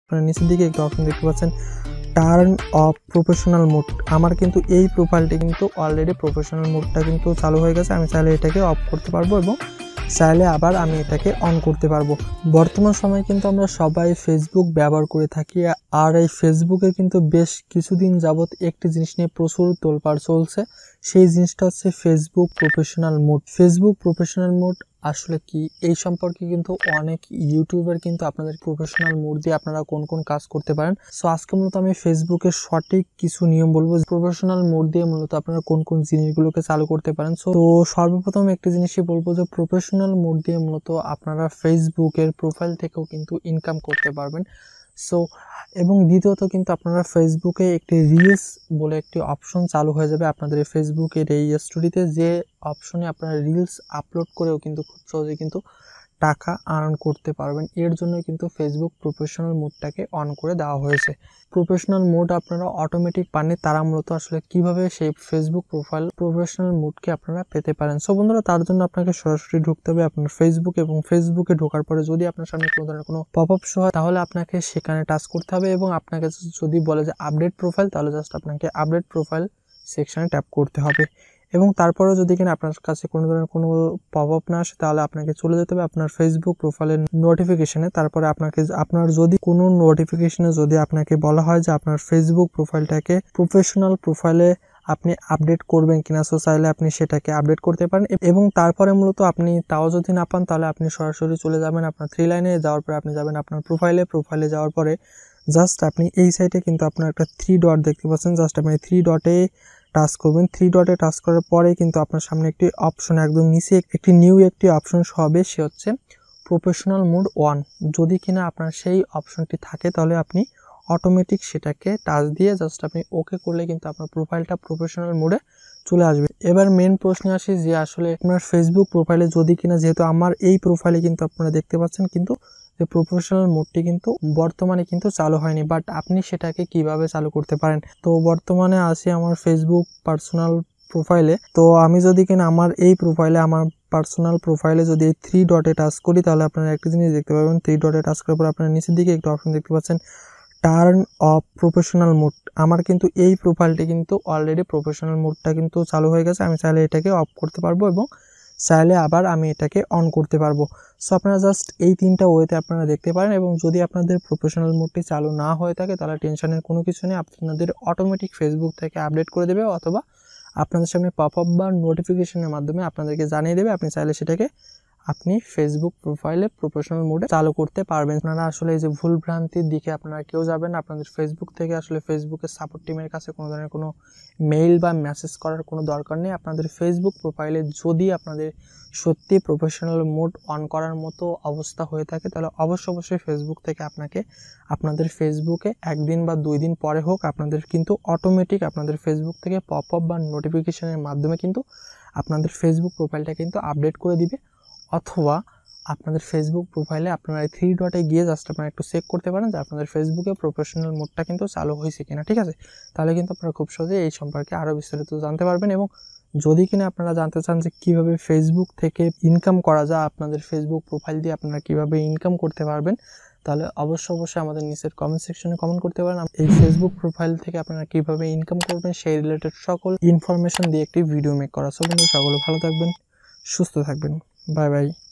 আপনারা নিচের দিকে একটা অপশন দেখতে পাচ্ছেন টার্ন অফ প্রফেশনাল মোড। আমার কিন্তু এই প্রোফাইলটি কিন্তু অলরেডি প্রফেশনাল মোডটা কিন্তু চালু হয়ে গেছে। আমি চাইলে এটাকে অফ করতে পারবো এবং চাইলে আবার আমি এটাকে অন করতে পারবো। বর্তমান সময়ে কিন্তু আমরা সবাই ফেসবুক ব্যবহার করে থাকি, আর এই ফেসবুকে কিন্তু বেশ কিছুদিন যাবত একটি জিনিস নিয়ে প্রচুর তোলপাড় চলছে। সেই জিনিসটা হচ্ছে Facebook professional mode. Facebook professional mode আসলে কি, এই সম্পর্কে কিন্তু অনেক ইউটিউবার কিন্তু আপনাদের প্রফেশনাল মোড দিয়ে আপনারা কোন কোন কাজ করতে পারেন। সো আজকে মূলত আমি ফেসবুকের সঠিক কিছু নিয়ম বলবো, প্রফেশনাল মোড দিয়ে মূলত আপনারা কোন কোন জিনিসগুলোকে চালু করতে পারেন। সো সর্বপ্রথম একটি জিনিসই বলবো যে প্রফেশনাল মোড দিয়ে মূলত আপনারা ফেসবুকের প্রোফাইল থেকেও কিন্তু ইনকাম করতে পারবেন। সো এবং দ্বিতীয়ত কিন্তু আপনারা ফেসবুকে একটি রিলস বলে একটি অপশন চালু হয়ে যাবে আপনাদের ফেসবুকের এই স্টোরিতে, যে অপশনে আপনারা রিলস আপলোড করেও কিন্তু খুব সহজে কিন্তু টাকা আর্ন করতে পারবেন। এর জন্য কিন্তু ফেসবুক প্রফেশনাল মোডটাকে অন করে দেওয়া হয়েছে। প্রফেশনাল মোড আপনারা অটোমেটিক পাননি, তারা মূলত আসলে কিভাবে সেই ফেসবুক প্রফেশনাল মোডকে আপনারা পেতে পারেন। সো বন্ধুরা, তার জন্য আপনাকে সরাসরি ঢুকতে হবে আপনার ফেসবুক, এবং ফেসবুকে ঢোকার পরে যদি আপনার সামনে কোনো ধরনের কোনো পপ আপ শো হয় তাহলে আপনাকে সেখানে টাচ করতে হবে, এবং আপনাকে যদি বলে যে আপডেট প্রোফাইল, তাহলে জাস্ট আপনাকে আপডেট প্রোফাইল সেকশনে ট্যাপ করতে হবে। এবং তারপরেও যদি কিনা আপনার কাছে কোনো ধরনের কোনো পপ আপ না আসে তাহলে আপনাকে চলে যেতে হবে আপনার ফেসবুক প্রোফাইলের নোটিফিকেশনে। তারপরে আপনার যদি কোনো নোটিফিকেশনে যদি আপনাকে বলা হয় যে আপনার ফেসবুক প্রোফাইলটাকে প্রফেশনাল প্রোফাইলে আপনি আপডেট করবেন কিনা, সো চাইলে আপনি সেটাকে আপডেট করতে পারেন। এবং তারপরে মূলত আপনি তাও যদি না পান তাহলে আপনি সরাসরি চলে যাবেন আপনার 3 লাইনে, যাওয়ার পরে আপনি যাবেন আপনার প্রোফাইলে যাওয়ার পরে জাস্ট আপনি এই সাইটে কিন্তু আপনার একটা 3 ডট দেখতে পাচ্ছেন, জাস্ট আপনি 3 ডটে টাচ করবেন। 3 ডটে টাচ করার পরে কিন্তু আপনার সামনে একটি অপশন, একদম নিচে একটি নিউ একটি অপশন হবে, সে হচ্ছে প্রফেশনাল মোড 1। যদি কিনা আপনার সেই অপশনটি থাকে তাহলে আপনি অটোমেটিক সেটাকে টাচ দিয়ে জাস্ট আপনি ওকে করলে কিন্তু আপনার প্রোফাইলটা প্রফেশনাল মোডে চলে আসবে। এবার মেন প্রশ্নে আসি যে আসলে আপনার ফেসবুক প্রোফাইলে যদি কিনা, যেহেতু আমার এই প্রোফাইলে কিন্তু আপনারা দেখতে পাচ্ছেন কিন্তু যে প্রফেশনাল মোডটি কিন্তু বর্তমানে কিন্তু চালু হয়নি, বাট আপনি সেটাকে কিভাবে চালু করতে পারেন। তো বর্তমানে আসি আমার ফেসবুক পার্সোনাল প্রোফাইলে। তো আমি যদি কিনা আমার এই প্রোফাইলে, আমার পার্সোনাল প্রোফাইলে যদি 3 ডটে টাচ করি তাহলে আপনারা একটা জিনিস দেখতে পাবেন। 3 ডটে টাচ করার পর আপনারা নিচের দিকে একটা অপশন দেখতে পাচ্ছেন টার্ন অফ প্রফেশনাল মোড। আমার কিন্তু এই প্রোফাইলটি কিন্তু অলরেডি প্রফেশনাল মোডটা কিন্তু চালু হয়ে গেছে। আমি চাইলে এটাকে অফ করতে পারবো এবং চাইলে আবার আমি এটাকে অন করতে পারবো। সো আপনারা জাস্ট এই 3টা ওয়েতে আপনারা দেখতে পারেন। এবং যদি আপনাদের প্রফেশনাল মোডটি চালু না হয়ে থাকে তাহলে টেনশনের কোনো কিছু নেই, আপনাদের অটোমেটিক ফেসবুক থেকে আপডেট করে দেবে, অথবা আপনাদের সামনে পপ আপ বা নোটিফিকেশনের মাধ্যমে আপনাদেরকে জানিয়ে দেবে। আপনি চাইলে সেটাকে আপনি ফেসবুক প্রোফাইলে প্রফেশনাল মোডে চালু করতে পারবেন। আপনারা আসলে এই যে ভুল ভ্রান্তির দিকে আপনারা কেউ যাবেন, আপনাদের ফেসবুক থেকে আসলে ফেসবুকের সাপোর্ট টিমের কাছে কোনো ধরনের কোনো মেইল বা মেসেজ করার কোনো দরকার নেই। আপনাদের ফেসবুক প্রোফাইলে যদি আপনাদের সত্যি প্রফেশনাল মোড অন করার মতো অবস্থা হয়ে থাকে তাহলে অবশ্যই ফেসবুক থেকে আপনাদের ফেসবুকে 1 দিন বা 2 দিন পরে হোক আপনাদের কিন্তু অটোমেটিক আপনাদের ফেসবুক থেকে পপ আপ বা নোটিফিকেশনের মাধ্যমে কিন্তু আপনাদের ফেসবুক প্রোফাইলটা কিন্তু আপডেট করে দিবে। অথবা আপনাদের ফেসবুক প্রোফাইলে আপনারা 3 ডটে গিয়ে জাস্ট আপনারা একটু চেক করতে পারেন যে আপনাদের ফেসবুকে প্রফেশনাল মোডটা কিন্তু চালু হয়েছে কিনা, ঠিক আছে? তাহলে কিন্তু আপনারা খুব সহজে এই সম্পর্কে আরও বিস্তারিত জানতে পারবেন। এবং যদি কিনা আপনারা জানতে চান যে কীভাবে ফেসবুক থেকে ইনকাম করা যায়, আপনাদের ফেসবুক প্রোফাইল দিয়ে আপনারা কীভাবে ইনকাম করতে পারবেন, তাহলে অবশ্যই আমাদের নিচের কমেন্ট সেকশনে কমেন্ট করতে পারেন। এই ফেসবুক প্রোফাইল থেকে আপনারা কীভাবে ইনকাম করবেন সেই রিলেটেড সকল ইনফরমেশন দিয়ে একটি ভিডিও মেক করা। সো বন্ধু, সকলে ভালো থাকবেন, সুস্থ থাকবেন, বাই বাই।